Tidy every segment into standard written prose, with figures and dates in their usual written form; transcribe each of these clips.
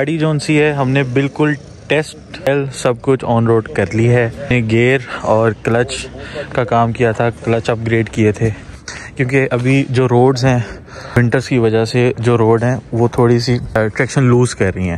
गाड़ी जोन सी है हमने बिल्कुल टेस्ट सब कुछ ऑन रोड कर ली है। गियर और क्लच का काम किया था, क्लच अपग्रेड किए थे क्योंकि अभी जो रोड्स हैं विंटर्स की वजह से जो रोड हैं वो थोड़ी सी ट्रैक्शन लूज़ कर रही हैं।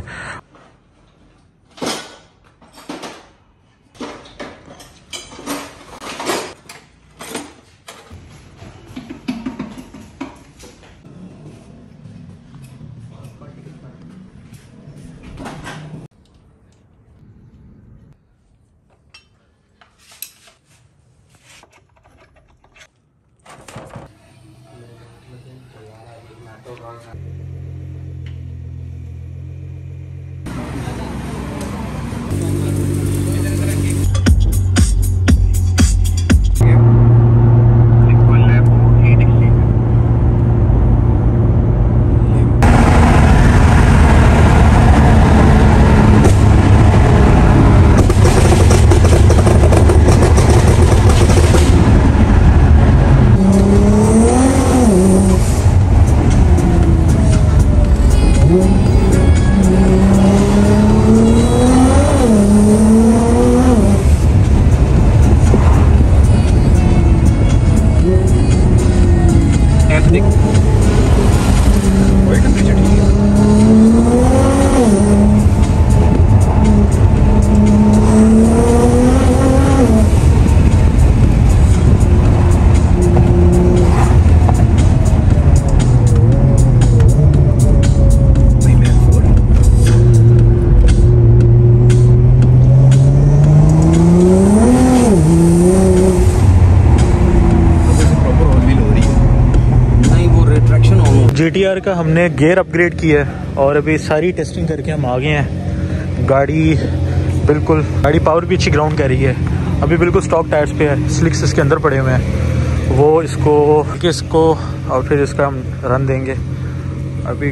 GTR का हमने गियर अपग्रेड किया है और अभी सारी टेस्टिंग करके हम आ गए हैं। गाड़ी पावर भी अच्छी ग्राउंड कर रही है। अभी बिल्कुल स्टॉक टायर्स पे है, स्लिक्स इसके अंदर पड़े हुए हैं, वो इसको और फिर इसका हम रन देंगे। अभी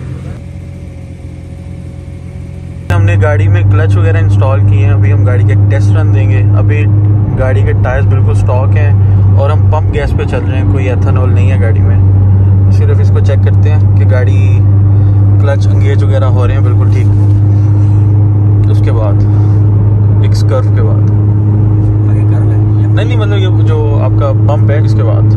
हमने गाड़ी में क्लच वगैरह इंस्टॉल किए हैं, अभी हम गाड़ी के टेस्ट रन देंगे। अभी गाड़ी के टायर्स बिल्कुल स्टॉक हैं और हम पंप गैस पे चल रहे हैं, कोई एथेनॉल नहीं है गाड़ी में। सिर्फ इसको चेक करते हैं कि गाड़ी क्लच एंगेज वगैरह हो रहे हैं बिल्कुल ठीक। उसके बाद एक कर्व के बाद नहीं मतलब ये जो आपका पंप है इसके बाद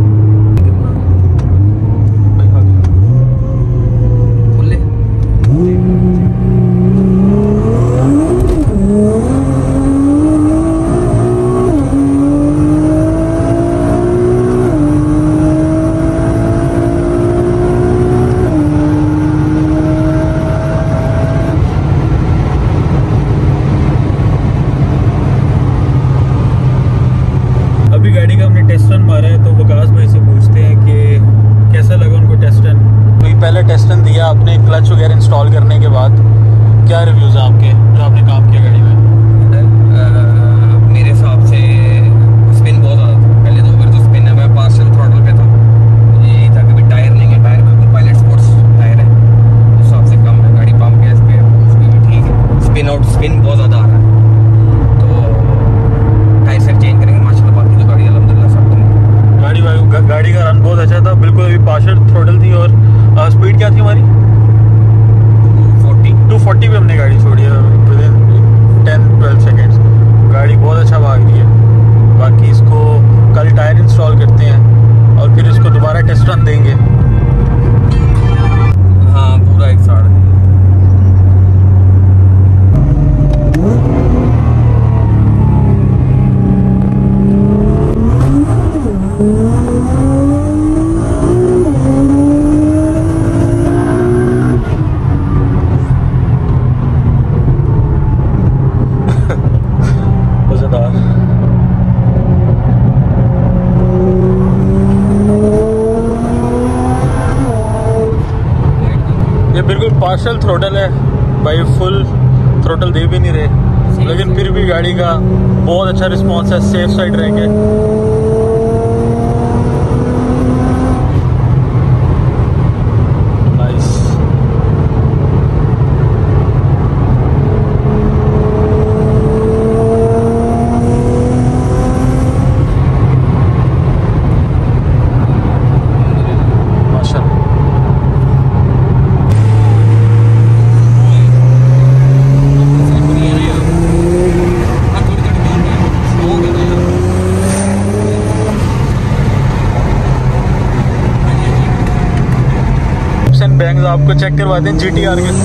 आपने क्लच वगैरह इंस्टॉल करने के बाद क्या रिव्यूज़ हैं आपके जो आपने काम किया गाड़ी में? मेरे हिसाब से स्पिन बहुत ज़्यादा था। पहले तो जो स्पिन है मैं पार्शियल थ्रॉटल पे था, यही था कि टायर नहीं है, टायर बिल्कुल पायलट स्पोर्ट्स टायर है, उस हिसाब से कम है। गाड़ी पंप गैस पे है, उसकी भी ठीक है। स्पिन बहुत ज़्यादा आ रहा है तो टायर सेट चेंज करेंगे माशाल्लाह। बाकी तो गाड़ी अल्हम्दुलिल्लाह सब गाड़ी का रन बहुत अच्छा था, बिल्कुल अभी पार्शियल थ्रॉटल थी। और स्पीड क्या थी हमारी? 240 पे हमने गाड़ी छोड़ी है विदिन 10-12 सेकेंड्स। गाड़ी बहुत अच्छा भाग रही है। बाकी इसको कल टायर इंस्टॉल करते हैं और फिर इसको दोबारा टेस्ट रन देंगे। हाँ पूरा 1 साढ़े बिल्कुल पार्शियल थ्रोटल है भाई, फुल थ्रोटल दे भी नहीं रहे, लेकिन फिर भी गाड़ी का बहुत अच्छा रिस्पॉन्स है। सेफ साइड रहेंगे। व्यूज आपको चेक करवाते हैं GTR के।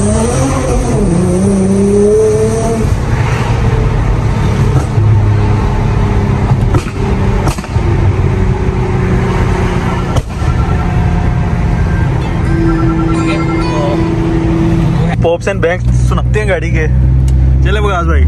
पॉप्स एंड बैंक्स सुनाते हैं गाड़ी के। चले बगास भाई।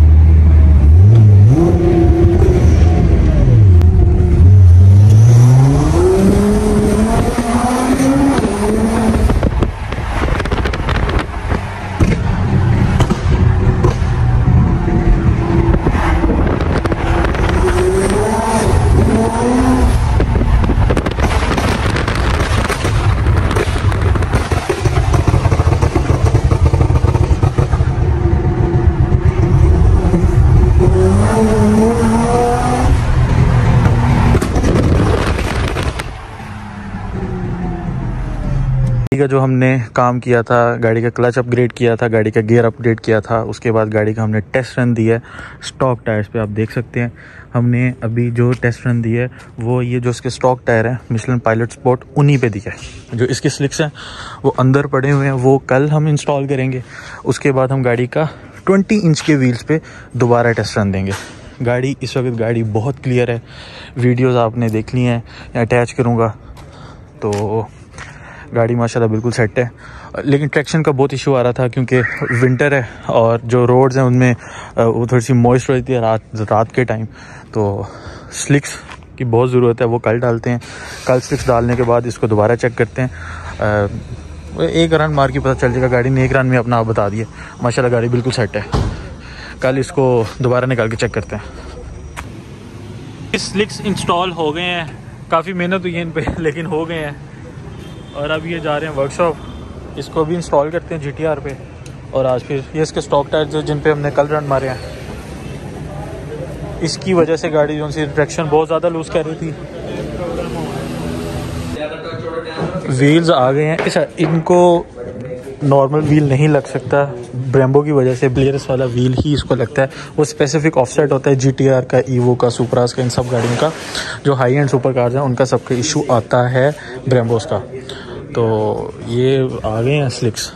का जो हमने काम किया था, गाड़ी का क्लच अपग्रेड किया था, गाड़ी का गियर अपडेट किया था, उसके बाद गाड़ी का हमने टेस्ट रन दिया है स्टॉक टायर्स पे। आप देख सकते हैं हमने अभी जो टेस्ट रन दिया है वो ये जो इसके स्टॉक टायर है मिशेलिन पायलट स्पोर्ट उन्हीं पे दिया है। जो इसके स्लिक्स हैं वो अंदर पड़े हुए हैं, वो कल हम इंस्टॉल करेंगे। उसके बाद हम गाड़ी का 20 इंच के व्हील्स पे दोबारा टेस्ट रन देंगे। गाड़ी इस वक्त गाड़ी बहुत क्लियर है, वीडियोज़ आपने देख ली हैं, अटैच करूँगा तो गाड़ी माशाल्लाह बिल्कुल सेट है। लेकिन ट्रैक्शन का बहुत इशू आ रहा था क्योंकि विंटर है और जो रोड्स हैं उनमें वो थोड़ी सी मॉइस्ट रहती है रात के टाइम, तो स्लिक्स की बहुत ज़रूरत है। वो कल डालते हैं, कल स्लिक्स डालने के बाद इसको दोबारा चेक करते हैं। एक रन मार के पता चल जाएगा। गाड़ी ने एक रन में अपना आप बता दिया, माशाल्लाह गाड़ी बिल्कुल सेट है। कल इसको दोबारा निकाल के चेक करते हैं। स्लिक्स इंस्टॉल हो गए हैं, काफ़ी मेहनत हुई है इन पर लेकिन हो गए हैं। और अब ये जा रहे हैं वर्कशॉप, इसको भी इंस्टॉल करते हैं GTR पे। और आज फिर ये इसके स्टॉक टायर जो जिन पे हमने कल रन मारे हैं, इसकी वजह से गाड़ी जो सी ट्रैक्शन बहुत ज़्यादा लूज़ कर रही थी। व्हील्स आ गए हैं, इनको नॉर्मल व्हील नहीं लग सकता, ब्रेम्बो की वजह से ब्लेयर्स वाला व्हील ही इसको लगता है। वो स्पेसिफिक ऑफसेट होता है GTR का, ईवो का, सुपरास का, इन सब गाड़ियों का। जो हाई एंड सुपर कार्स हैं उनका सबका इशू आता है ब्रेम्बोस का। तो ये आ गए हैं स्लिक्स।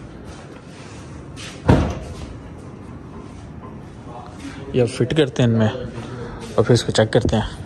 ये फिट करते हैं इनमें और फिर इसको चेक करते हैं।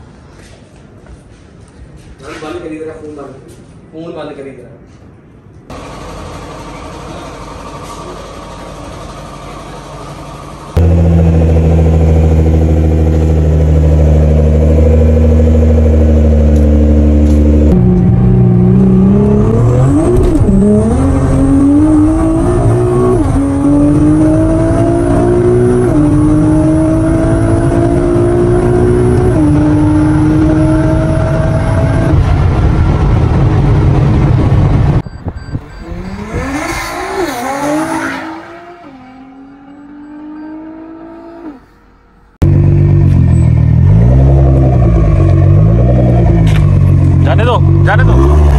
जाने दो